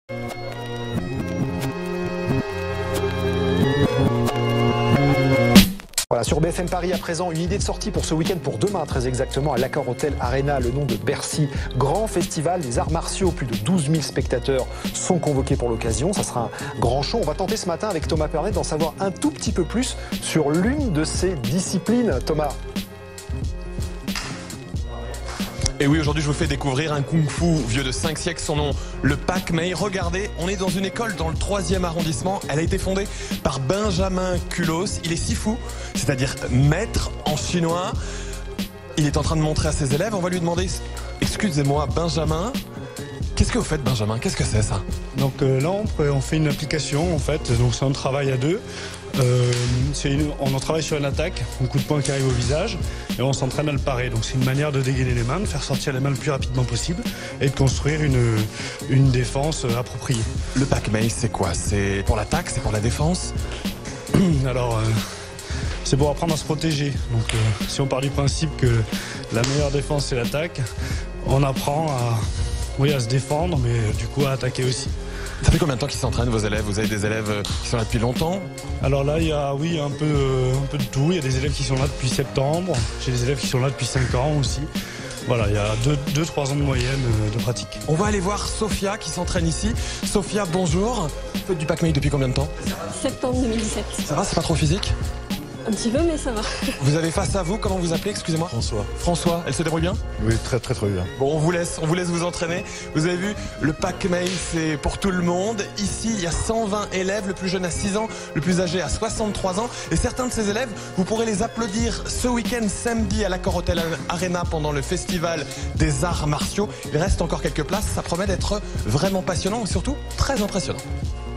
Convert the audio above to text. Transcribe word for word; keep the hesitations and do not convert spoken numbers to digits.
Voilà, sur B F M Paris à présent, une idée de sortie pour ce week-end, pour demain très exactement, à l'Accor Hotel Arena, le nom de Bercy. Grand festival des arts martiaux, plus de douze mille spectateurs sont convoqués pour l'occasion. Ça sera un grand show. On va tenter ce matin avec Thomas Pernet d'en savoir un tout petit peu plus sur l'une de ces disciplines. Thomas. Et oui, aujourd'hui, je vous fais découvrir un kung-fu vieux de cinq siècles, son nom, le Pak Mei. Regardez, on est dans une école dans le troisième arrondissement. Elle a été fondée par Benjamin Culos. Il est sifu, c'est-à-dire maître en chinois. Il est en train de montrer à ses élèves. On va lui demander, excusez-moi, Benjamin, qu'est-ce que vous faites, Benjamin? Qu'est-ce que c'est, ça? Donc euh, là, on, on fait une application, en fait. Donc c'est un travail à deux. Euh, une, on en travaille sur une attaque, un coup de poing qui arrive au visage, et on s'entraîne à le parer. Donc c'est une manière de dégainer les mains, de faire sortir les mains le plus rapidement possible, et de construire une, une défense appropriée. Le Pak Mei, c'est quoi? C'est pour l'attaque? C'est pour la défense? Alors, euh, c'est pour apprendre à se protéger. Donc euh, si on part du principe que la meilleure défense c'est l'attaque, on apprend à, oui, à se défendre, mais euh, du coup à attaquer aussi. Ça fait combien de temps qu'ils s'entraînent, vos élèves? Vous avez des élèves qui sont là depuis longtemps? Alors là, il y a oui, un peu, euh, un peu de tout. Il y a des élèves qui sont là depuis septembre. J'ai des élèves qui sont là depuis cinq ans aussi. Voilà, il y a deux trois ans de moyenne euh, de pratique. On va aller voir Sophia qui s'entraîne ici. Sophia, bonjour. Vous faites du Pak Mei depuis combien de temps? Septembre deux mille dix-sept. Ça va, c'est pas trop physique? Un petit peu, mais ça va. Vous avez face à vous, comment vous appelez, excusez-moi? François. François, elle se débrouille bien? Oui, très très très bien. Bon, on vous laisse, on vous laisse vous entraîner. Vous avez vu, le Pak Mei, c'est pour tout le monde. Ici, il y a cent vingt élèves, le plus jeune à six ans, le plus âgé à soixante-trois ans. Et certains de ces élèves, vous pourrez les applaudir ce week-end samedi à l'Accor Hotel Arena pendant le festival des arts martiaux. Il reste encore quelques places, ça promet d'être vraiment passionnant et surtout très impressionnant.